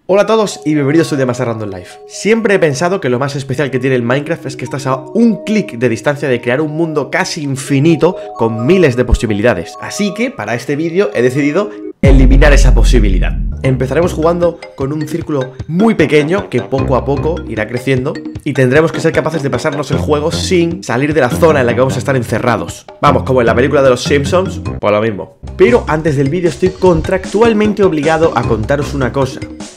Hola a todos y bienvenidos a Más Random Life. Siempre he pensado que lo más especial que tiene el Minecraft es que estás a un clic de distancia de crear un mundo casi infinito con miles de posibilidades. Así que para este vídeo he decidido eliminar esa posibilidad. Empezaremos jugando con un círculo muy pequeño que poco a poco irá creciendo y tendremos que ser capaces de pasarnos el juego sin salir de la zona en la que vamos a estar encerrados. Vamos, como en la película de los Simpsons, pues lo mismo. Pero antes del vídeo estoy contractualmente obligado a contaros una cosa.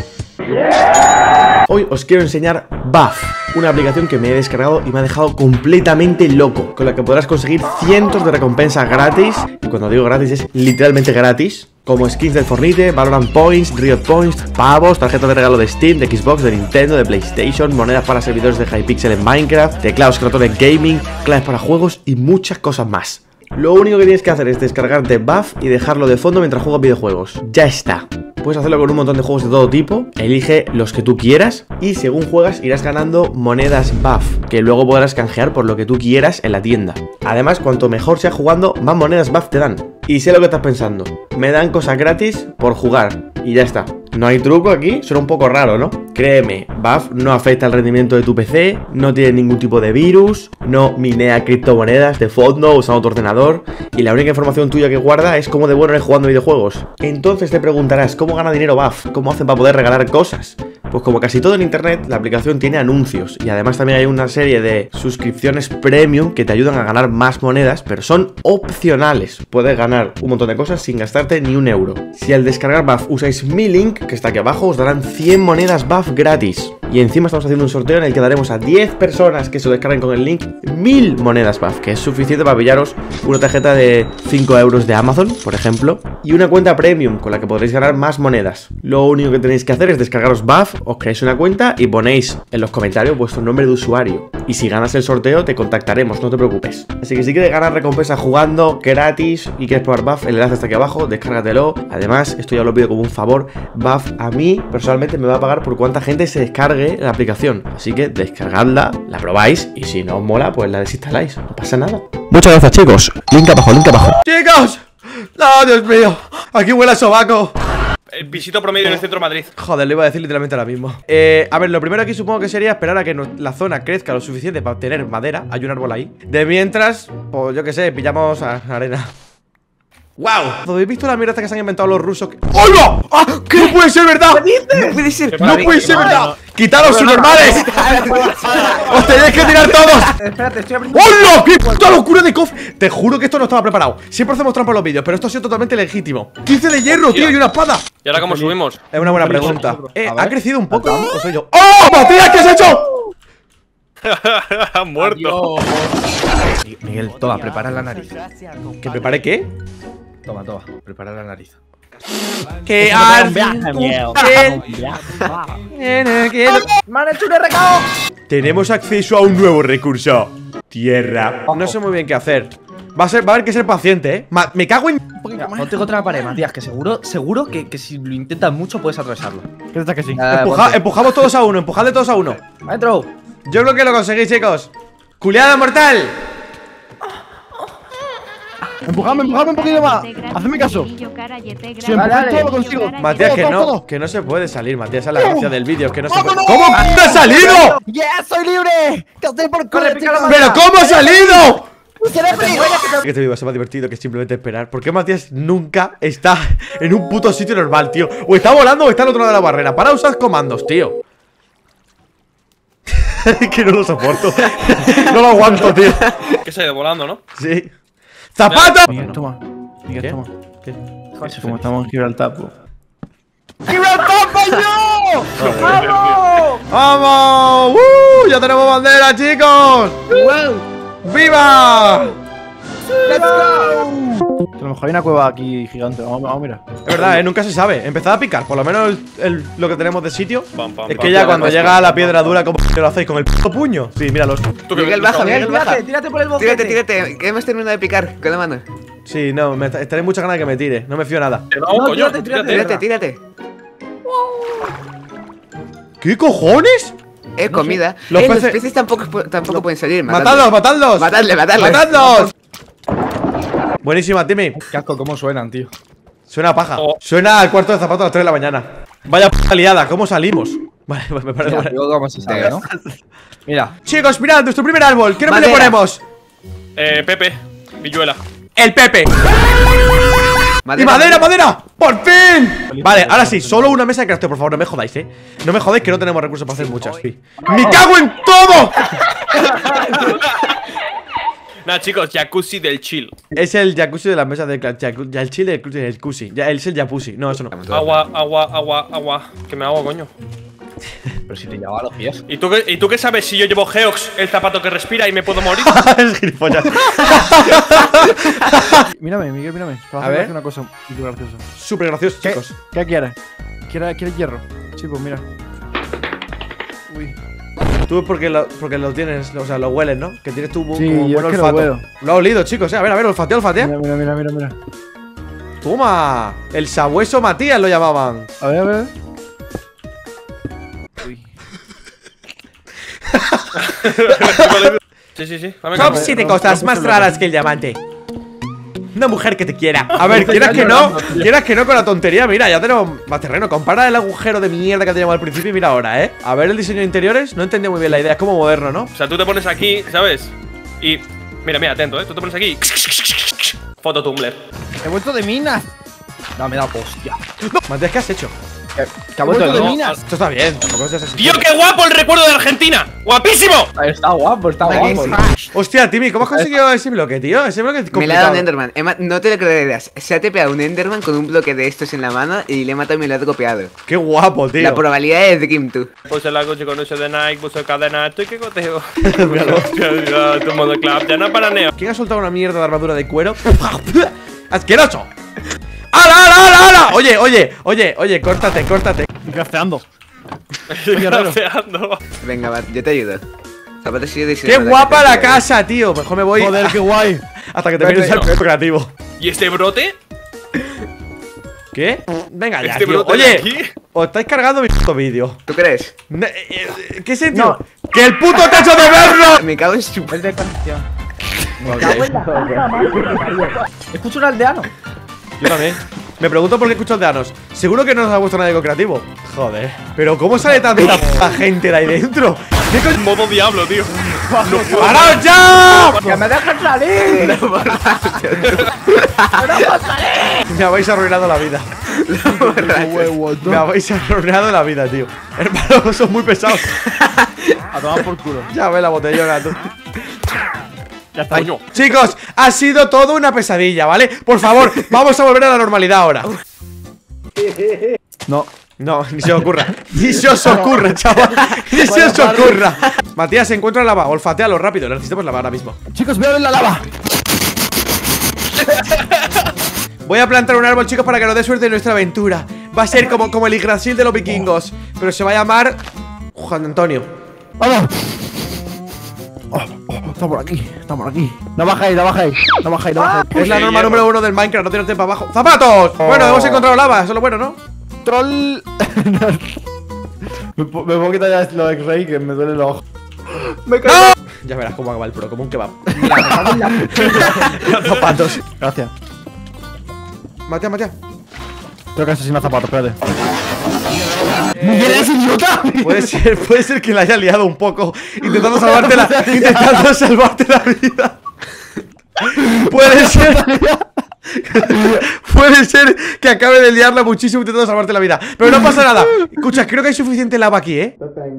Hoy os quiero enseñar Buff, una aplicación que me he descargado y me ha dejado completamente loco, con la que podrás conseguir cientos de recompensas gratis. Y cuando digo gratis es literalmente gratis, como skins del Fortnite, Valorant Points, Riot Points, pavos, tarjetas de regalo de Steam, de Xbox, de Nintendo, de PlayStation, monedas para servidores de Hypixel en Minecraft, teclados Croton Gaming, claves para juegos y muchas cosas más. Lo único que tienes que hacer es descargarte Buff y dejarlo de fondo mientras juegas videojuegos. Ya está. Puedes hacerlo con un montón de juegos de todo tipo. Elige los que tú quieras y según juegas irás ganando monedas Buff, que luego podrás canjear por lo que tú quieras en la tienda. Además, cuanto mejor seas jugando, más monedas Buff te dan. Y sé lo que estás pensando, me dan cosas gratis por jugar y ya está. No hay truco aquí, suena un poco raro, ¿no? Créeme, Buff no afecta al rendimiento de tu PC, no tiene ningún tipo de virus, no minea criptomonedas de fondo usando tu ordenador y la única información tuya que guarda es cómo de bueno eres jugando videojuegos. Entonces te preguntarás, ¿cómo gana dinero Buff? ¿Cómo hacen para poder regalar cosas? Pues como casi todo en internet, la aplicación tiene anuncios y además también hay una serie de suscripciones premium que te ayudan a ganar más monedas, pero son opcionales. Puedes ganar un montón de cosas sin gastarte ni un euro. Si al descargar Buff usáis mi link, que está aquí abajo, os darán 100 monedas Buff gratis. Y encima estamos haciendo un sorteo en el que daremos a 10 personas que se lo descarguen con el link 1000 monedas Buff, que es suficiente para pillaros una tarjeta de 5 euros de Amazon, por ejemplo, y una cuenta premium con la que podréis ganar más monedas. Lo único que tenéis que hacer es descargaros Buff, os creáis una cuenta y ponéis en los comentarios vuestro nombre de usuario. Y si ganas el sorteo te contactaremos, no te preocupes. Así que si quieres ganar recompensa jugando gratis y quieres probar Buff, el enlace está aquí abajo, descárgatelo. Además, esto ya os lo pido como un favor, Buff a mí personalmente me va a pagar por cuánta gente se descargue la aplicación. Así que descargadla, la probáis y si no os mola, pues la desinstaláis, no pasa nada. Muchas gracias, chicos. Link abajo, link abajo. ¡Chicos! ¡No, Dios mío! Aquí huele a sobaco. El pisito promedio en el centro de Madrid. Joder, lo iba a decir literalmente ahora mismo. A ver, lo primero aquí supongo que sería esperar a que la zona crezca lo suficiente para obtener madera. Hay un árbol ahí. De mientras, pues yo que sé, pillamos arena. ¡Wow! ¿Habéis visto la mierda que se han inventado los rusos? ¡Hola! ¡Ah! ¿Qué no puede ser verdad? No puede ser. ¡No puede ser verdad! ¡Quitaros sus normales! ¡Os tenéis que tirar todos! Espérate, estoy abriendo. ¡Hola! ¡Qué puta locura de cofre! Te juro que esto no estaba preparado. Siempre hacemos trampa en los vídeos, pero esto ha sido totalmente legítimo. 15 de hierro, tío, y una espada. ¿Y ahora cómo subimos? Es una buena pregunta. ¿Ha crecido un poco? ¿O soy yo? ¡Oh! ¡Matías, qué has hecho! Han muerto. Miguel, toma, prepara la nariz. ¿Que prepare qué? Toma, prepara la nariz. ¡Que ¡Me han hecho un recado! Tenemos acceso a un nuevo recurso. Tierra. No sé muy bien qué hacer. Va a haber que ser paciente, ¿eh? Me cago en... Ponte contra la pared, Matías, que seguro que si lo intentas mucho puedes atravesarlo. ¿Qué está que sí? Empujamos todos a uno, empujadle todos a uno. ¡Adentro! Yo creo que lo conseguís, chicos. ¡Culeada mortal! Empujadme un poquito más. Hacedme caso. Si Vale. todo lo consigo. Matías, Todo. que no se puede salir, Matías. Esa es la gracia del vídeo, que no se puede. ¿Cómo ha salido? ¡Yes! ¡Soy libre! ¡Que os den por culo, Corre, pica la chicos! ¿Pero cómo ha salido? ¡Seré frío! Que este vídeo va a ser más divertido que simplemente esperar. ¿Por qué Matías nunca está en un puto sitio normal, tío? O está volando o está al otro lado de la barrera. Para usar comandos, tío. Que no lo soporto. No lo aguanto, tío. Que se ha ido volando, ¿no? Sí. ¡Zapato! Miguel, toma. Miguel, ¿Qué? toma. ¿Qué? Como estamos en Gibraltar, pues. ¡Vamos! ¡Ya tenemos bandera, chicos! ¡Viva! ¡Let's go! A lo mejor hay una cueva aquí gigante. Vamos a mirar. Es verdad, nunca se sabe. Empezad a picar, por lo menos lo que tenemos de sitio. Pam, pam, Es pam. que ya cuando llega a la piedra dura, ¿cómo lo hacéis? ¿Con el puto puño? Sí, míralos. Miguel, baja, Miguel, baja. Tírate por el boquete. Tírate, que hemos terminado de picar con la mano. Sí, no, estaré muchas ganas de que me tire. No me fío nada. No, coño, Tírate. ¿Qué cojones? Comida. Los Los peces- peces tampoco pueden salir. ¡Matadlos, matadlos! Matadle. ¡Matadlos! Buenísima, Timmy. Qué asco, cómo suenan, tío. Suena a paja. Oh. Suena al cuarto de zapato a las 3 de la mañana. Vaya p*** liada, ¿cómo salimos? Vale, me parece Mira, bueno. digo cómo se sabe, ¿no? Mira. Chicos, mirad, nuestro primer árbol. ¿Qué nombre le Madera. ponemos? Pepe. Villuela. El Pepe. ¡Y madera, madera! ¡Por fin! Vale, ahora sí, solo una mesa de crafteo, por favor, no me jodáis, No me jodáis que no tenemos recursos para hacer muchas. Sí. ¡Me cago en todo! Nada, chicos, jacuzzi del chill. Es el jacuzzi de las mesas de ya el chile del jacuzzi. Ya es el jacuzzi. No, eso no. Agua, agua, agua, agua. Que me hago, coño. Pero si te llevaba los pies. ¿Y tú qué sabes si yo llevo Geox, el zapato que respira y me puedo morir? Es gilipollas. Mírame, Miguel, mírame. Te vas A ver. hacer una cosa muy graciosa. Súper gracioso, ¿Qué? chicos. ¿Qué quieres? ¿Quieres hierro? Sí, pues mira. Uy. Tú porque lo tienes, o sea, lo hueles, ¿no? Que tienes tú Sí, como yo buen es que lo olfato. huelo. Lo ha olido, chicos, A ver, olfatea, olfatea. Mira. Toma. El sabueso Matías lo llamaban. A ver. Uy. Sí. Dame Top calma. 7 cosas más raras que el diamante. Una mujer que te quiera. A ver, quieras que no con la tontería. Mira, ya tenemos más terreno. Compara el agujero de mierda que teníamos al principio y mira ahora, A ver el diseño de interiores. No entendí muy bien la idea. Es como moderno, ¿no? O sea, tú te pones aquí, ¿sabes? Y. Mira, atento, Tú te pones aquí. Foto Tumblr. He vuelto de minas. No, me da hostia. Matías, ¿qué has hecho? Que ha vuelto de de no, minas. Esto está bien. Tampoco seas así. ¡Tío, qué guapo el recuerdo de Argentina! ¡Guapísimo! Está guapo, está guapo. Hostia, Timmy, ¿cómo has conseguido ese bloque, tío? Ese bloque es Me le ha dado un complicado. Enderman. No te lo creerás. Se ha tepeado un Enderman con un bloque de estos en la mano y le he matado y me lo ha dropeado. Qué guapo, tío. La probabilidad es Dream 2. Puse la coche con ese de Nike, puse cadena, estoy que goteo. Hostia, tu modo club, ya no paraneo. ¿Quién ha soltado una mierda de armadura de cuero? ¡Asqueroso! ¡Hala! Oye, córtate. Estoy crafteando. Grafeando. Venga, va, yo te ayudo. Zapatos y yo ¡Qué diseño guapa para la que te- casa, tío! Mejor me voy Joder, qué guay. hasta que te vienes al proyecto creativo. ¿Y este brote? ¿Qué? Venga ya, Este tío. brote de Oye, aquí. os estáis cargando mi puto vídeo. ¿Tú crees? ¿Qué sentido? ¡Que el puto techo de verlo! Me cago en su... Es de conexión. Escucho un aldeano. Yo también. Me pregunto por qué escucho aldeanos. Seguro que no nos ha puesto nadie con creativo. Joder. Pero ¿cómo sale tanta gente de ahí dentro? ¿Qué coño? Modo diablo, tío. ¡Paraos ya! ¡Que me dejan salir! Me habéis arruinado la vida. Me habéis arruinado la vida, tío. Hermano, son muy pesados. A tomar por culo. Ya ve la botellona, tú. Ya está. Coño. Chicos, ha sido todo una pesadilla, ¿vale? Por favor, vamos a volver a la normalidad ahora. No. No, ni se os ocurra. Ni se os ocurra, chaval. Ni se os ocurra. Matías, se encuentra lava. Olfatealo rápido. Necesitamos lava ahora mismo. Chicos, voy a ver la lava. Voy a plantar un árbol, chicos, para que nos dé suerte en nuestra aventura. Va a ser como el Yggdrasil de los vikingos. Pero se va a llamar Juan Antonio. ¡Vamos! Está por aquí, No bajáis. Es la norma número 1 del Minecraft, no tirarte para abajo. ¡Zapatos! Bueno, hemos encontrado lava, eso es lo bueno, ¿no? Troll. me puedo quitar ya lo de X-Ray que me duele los ojos. ¡No! Ya verás cómo acaba el pro, como un kebab. Los zapatos. Gracias. Matías. Tengo que asesinar zapatos, espérate. ¡Miguel es idiota! Puede ser que la haya liado un poco intentando salvarte la vida. Puede ser que acabe de liarla muchísimo intentando salvarte la vida. Pero no pasa nada. Escucha, creo que hay suficiente lava aquí,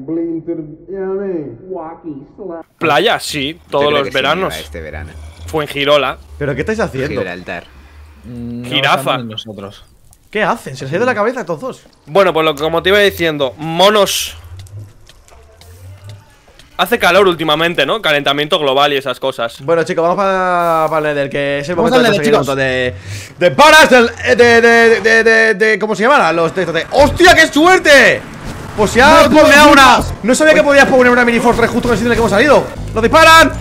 Playa, sí, todos los veranos. Este verano. Fue en Girola. ¿Pero qué estáis haciendo? Gibraltar. Jirafa. Nosotros. ¿Qué hacen? Se les ha ido la cabeza a todos dos. Bueno, pues como te iba diciendo, monos. Hace calor últimamente, ¿no? Calentamiento global y esas cosas. Bueno, chicos, vamos para el Nether, que es el Vamos momento de al conseguir Nether, un montón de paras de ¿cómo se llaman? Los de ¡hostia, qué suerte! Pues ya ponle una. No sabía que podías poner una mini fortress justo en el sitio en el que hemos salido. ¡Los disparan!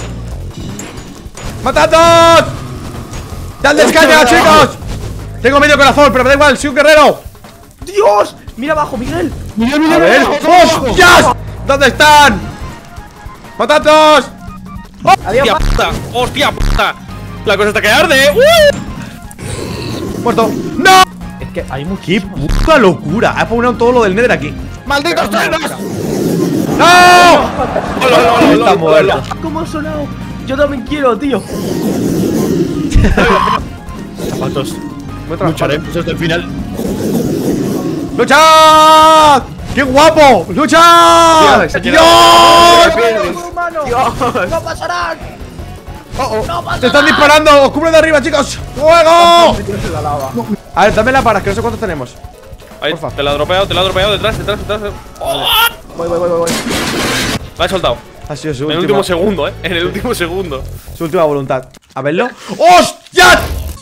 ¡Matadlos! ¡Dale descarga, chicos! Tengo medio corazón, pero me da igual, soy un guerrero. ¡Dios! ¡Mira abajo, Miguel! A ver, ¡hostias! ¿Dónde están? ¡Matadlos! ¡Adiós! ¡Hostia puta! ¡Hostia puta! La cosa está que arde. Muerto. ¡No! que hay ¡Qué muchísimos. puta locura! Ha puesto todo lo del Nether aquí. ¡Malditos trenos! ¡No! Está muerto. ¿Cómo ha sonado? Yo también quiero, tío. Zapatos. Lucharemos hasta el final. ¡Lucha! ¡Qué guapo! ¡Lucha! Dios, ¡Dios! ¡No pasará! ¡Se están disparando! ¡Os cubro de arriba, chicos! ¡Fuego! A ver, dame la para, que no sé cuántos tenemos. Ahí, Porfa. te la he dropeado, detrás. Voy. La he soltado. Ha sido su En el última, último segundo, en el último segundo. su última voluntad. A verlo. ¡Hostia!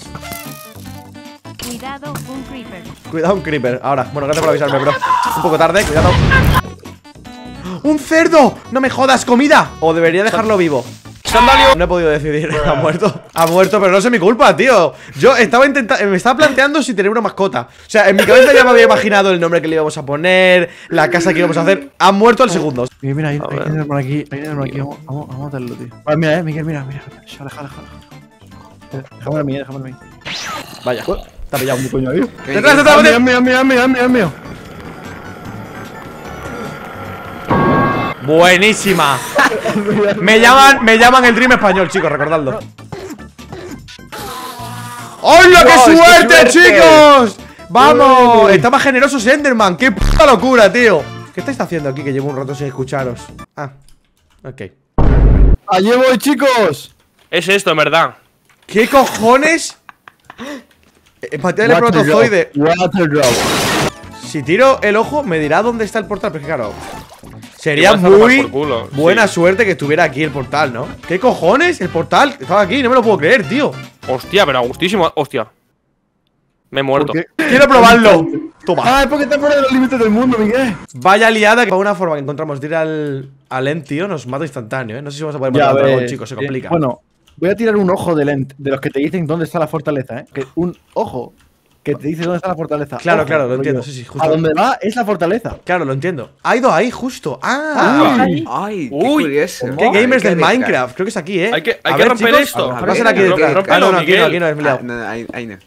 Cuidado, un creeper. Cuidado, un creeper. Ahora, bueno, gracias por avisarme, bro. Un poco tarde, cuidado. ¡Un cerdo! ¡No me jodas, comida! O debería dejarlo vivo. ¡Sandalio! No he podido decidir. Ha muerto. Ha muerto, pero no es mi culpa, tío. Yo estaba intentando. Me estaba planteando si tener una mascota. O sea, en mi cabeza ya me había imaginado el nombre que le íbamos a poner, la casa que íbamos a hacer. Ha muerto al segundo. Mira, hay Enderman por aquí. Hay Enderman aquí. Vamos a matarlo, tío. Vale, mira, Miguel, mira. Aleja. Déjame a mí. Vaya, te ha pillado. ¿Qué coño, tío? ¡Detrás! Mío. Buenísima. Me llaman el Dream español, chicos, recordadlo. ¡Hola, qué suerte, chicos! ¡Vamos! Está más generoso Enderman. ¡Qué puta locura, tío! ¿Qué estáis haciendo aquí que llevo un rato sin escucharos? Ah, ok. ¡Allí voy, chicos! Es esto, en verdad. ¿Qué cojones? Empatía del espermatozoide. Water drop. Si tiro el ojo, me dirá dónde está el portal. Pero es que claro, sería Igual está a tomar muy por culo, buena sí. suerte que estuviera aquí el portal, ¿no? ¿Qué cojones? El portal estaba aquí, no me lo puedo creer, tío. Hostia, pero a gustísimo. Hostia. Me he muerto. ¿Por qué? Quiero probarlo. Toma. Ah, es porque está fuera de los límites del mundo, Miguel. Vaya liada que por una forma que encontramos de ir al End, tío, nos mata instantáneo, ¿eh? No sé si vamos a poder Ya matar al dragón, ves. chicos, se complica. Bueno, voy a tirar un ojo del End, de los que te dicen dónde está la fortaleza, ¿eh? Que un ojo que te dice dónde está la fortaleza. Claro, Ojo, claro, lo rollo. entiendo, sí, justo. A donde va es la fortaleza. Claro, lo entiendo. Ha ido ahí, justo. Ah, Ay, qué Uy, curioso. qué Hay gamers que del arriesgar. Minecraft. Creo que es aquí, ¿eh? Hay que A ver, romper chicos, esto. A Va a ser ver, aquí detrás. rómpelo, Ah, no, aquí no, Miguel. me he liado. No, ahí no.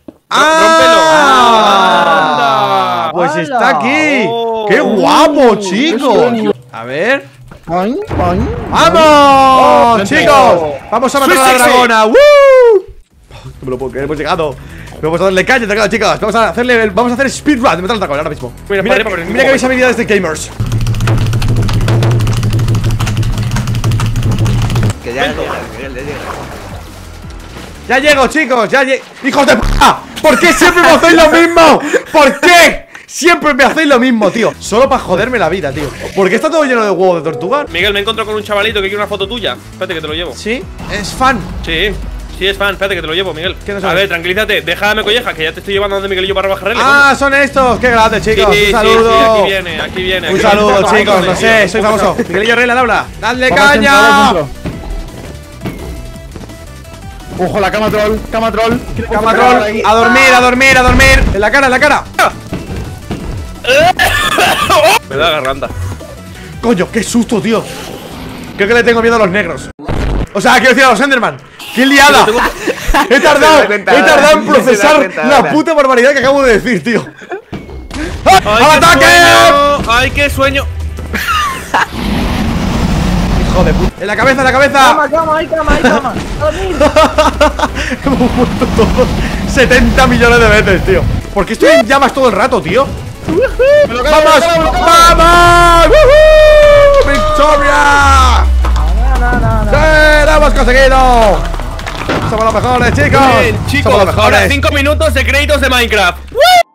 ¡Ah! Pues ¡Hala! está aquí. Oh. ¡Qué guapo, chicos! A ver. Boing, boing. ¡Vamos, Frente. chicos! ¡Vamos a matar Soy a la sexy. dragona! ¡Woo! No me lo puedo creer, hemos llegado. Vamos a darle caña, chicos. Vamos a hacer speedrun de matar al dragón ahora mismo. Mira, Mira, para arriba, mira que veis habilidades de gamers. Que ya llega, Miguel, ya llega. Ya llego, chicos, ya llego. ¡Hijos de puta! ¿Por qué siempre me hacéis lo mismo? ¿Por qué? Siempre me hacéis lo mismo, tío. Solo para joderme la vida, tío. ¿Por qué está todo lleno de huevos de tortuga? Miguel, me encontrado con un chavalito que quiere una foto tuya. Espérate que te lo llevo. Sí, es fan. Sí, es fan. Espérate que te lo llevo, Miguel. ¿Qué no A sabes? ver, tranquilízate. Déjame colleja, que ya te estoy llevando donde Miguel y yo para bajarle. Ah, son estos. Qué grande, chicos. Un saludo. aquí viene. Un aquí saludo, viene. chicos. No sé, soy famoso. Miguelillo Rey, al habla. ¡Dadle Vamos al centro, caña! vamos al centro. Ojo, la cama troll. Camatrol, a dormir. En la cara. Me da garganta. Coño, qué susto, tío. Creo que le tengo miedo a los negros. O sea, quiero decir a los Enderman. ¡Qué liada! He tardado en procesar la puta barbaridad que acabo de decir, tío. ¡Ah! ¡Ay, ¡Al qué ataque! sueño! ¡Ay, qué sueño! Hijo de puta. En la cabeza. Cama. A dormir. Hemos muerto todos 70 millones de veces, tío. ¿Por qué estoy en llamas todo el rato, tío? ¡Vamos! ¡Vamos! ¡Woohoo! ¡Victoria! ¡Sí! ¡Lo hemos conseguido! ¡Somos los mejores, chicos! Bien, chicos, ¡Somos los ahora mejores! 5 minutos de créditos de Minecraft.